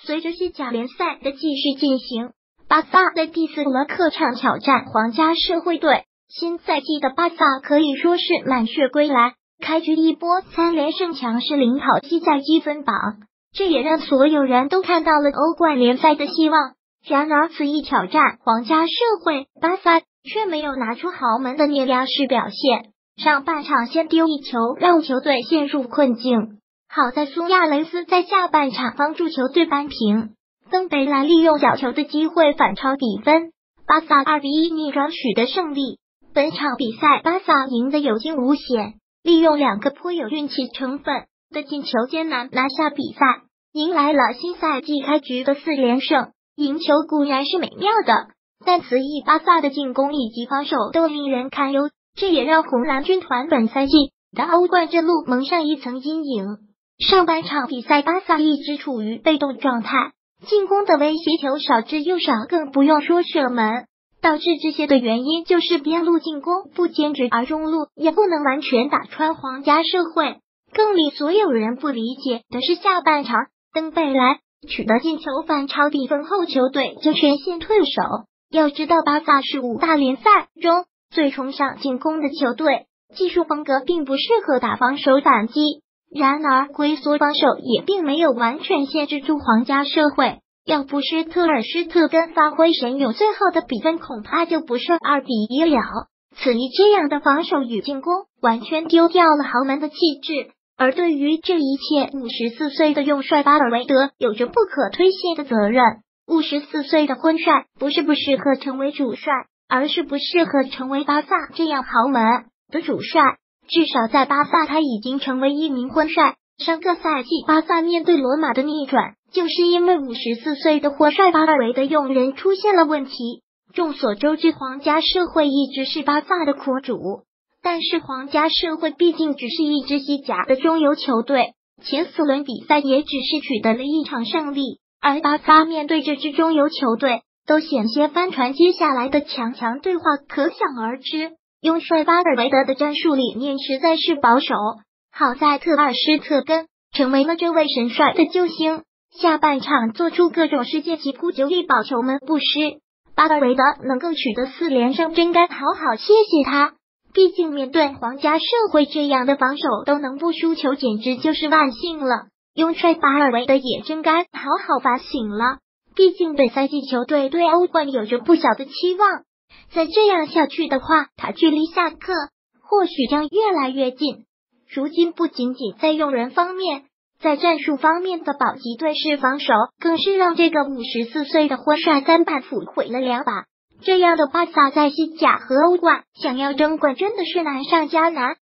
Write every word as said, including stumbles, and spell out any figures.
随着西甲联赛的继续进行，巴萨在第四轮客场挑战皇家社会队。新赛季的巴萨可以说是满血归来，开局一波三连胜，强势领跑西甲积分榜，这也让所有人都看到了欧冠联赛的希望。然而此一挑战皇家社会，巴萨却没有拿出豪门的碾压式表现，上半场先丢一球，让球队陷入困境。好在苏亚雷斯在下半场帮助球队扳平，登贝莱利用角球的机会反超比分，巴萨二比一逆转取得胜利。本场比赛巴萨赢得有惊无险，利用两个颇有运气成分的进球艰难拿下比赛，迎来了新赛季开局的四连胜。赢球固然是美妙的，但此役巴萨的进攻以及防守都令人堪忧，这也让红蓝军团本赛季的欧冠之路蒙上一层阴影。上半场比赛巴萨一直处于被动状态，进攻的威胁球少之又少，更不用说射门。导致这些的原因就是边路进攻不坚决，而中路也不能完全打穿皇家社会。更令所有人不理解的是，下半场登贝莱取得进球反超比分后，球队就全线退守。要知道巴萨是五大联赛中最崇尚进攻的球队，技术风格并不适合打防守反击。然而龟缩防守也并没有完全限制住皇家社会，要不是特尔施特根发挥神勇，最后的比分恐怕就不是二比一了。此役这样的防守与进攻完全丢掉了豪门的气质，而对于这一切，五十四岁的用帅巴尔韦德有着不可推卸的责任。五十四岁的婚帅不是不适合成为主帅，而是不适合成为巴萨这样豪门的主帅。至少在巴萨他已经成为一名婚帅。上个赛季巴萨面对罗马的逆转，就是因为五十四岁的活帅巴尔韦德用人出现了问题。众所周知，皇家社会一直是巴萨的苦主，但是皇家社会毕竟只是一支西甲的中游球队，前四轮比赛也只是取得了一场胜利，而巴萨面对这支中游球队都险些翻船，接下来的强强对话可想而知。用帅巴尔韦德的战术理念实在是保守，好在特尔施特根成为了这位神帅的救星，下半场做出各种世界级扑救力保球门不失。巴尔韦德能够取得四连胜，真该好好谢谢他，毕竟面对皇家社会这样的防守都能不输球，简直就是万幸了。用帅巴尔韦德也真该好好反省了，毕竟本赛季球队对欧冠有着不小的期望，再这样下去的话，他距离下课或许将越来越近。如今不仅仅在用人方面，在战术方面的保级队式防守，更是让这个五十四岁的婚帅三板斧毁了两把。这样的巴萨在西甲和欧冠想要争冠真的是难上加难。